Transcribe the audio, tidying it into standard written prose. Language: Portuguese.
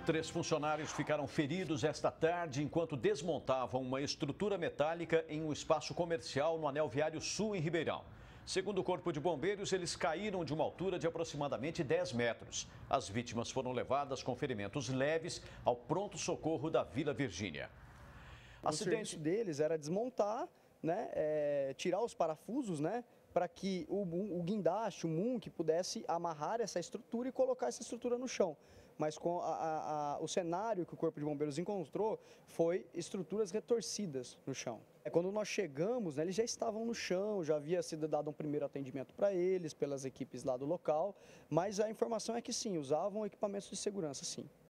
3 funcionários ficaram feridos esta tarde enquanto desmontavam uma estrutura metálica em um espaço comercial no Anel Viário Sul, em Ribeirão. Segundo o Corpo de Bombeiros, eles caíram de uma altura de aproximadamente 10 metros. As vítimas foram levadas com ferimentos leves ao pronto-socorro da Vila Virgínia. O serviço deles era desmontar, né, tirar os parafusos, né, para que o guindaste, o MUNC, pudesse amarrar essa estrutura e colocar essa estrutura no chão. Mas com o cenário que o Corpo de Bombeiros encontrou foi estruturas retorcidas no chão. Quando nós chegamos, né, eles já estavam no chão, já havia sido dado um primeiro atendimento para eles, pelas equipes lá do local, mas a informação é que sim, usavam equipamentos de segurança, sim.